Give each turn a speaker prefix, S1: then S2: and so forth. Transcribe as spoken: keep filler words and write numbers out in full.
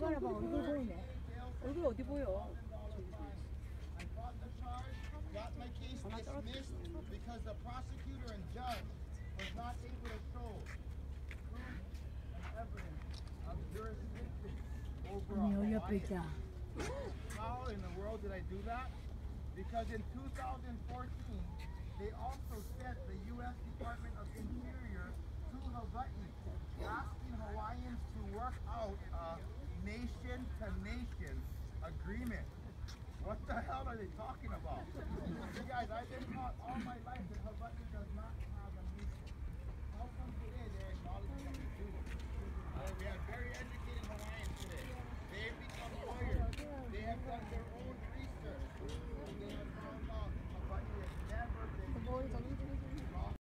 S1: 봐봐, 얼굴 보이네. 얼굴 어디 보여?
S2: I fought the charge, got my case dismissed because the prosecutor and judge was not able to show proof and evidence of jurisdiction over a
S1: 여기 옆에
S2: Hawaiian.
S1: 있다.
S2: How in the world did I do that? Because in two thousand fourteen, they also sent the U S Department of Interior to Hawaii, asking Hawaiians to work out a nation-to-nation agreement. What the hell are they talking about? You guys, I've been taught all my life that Hawaii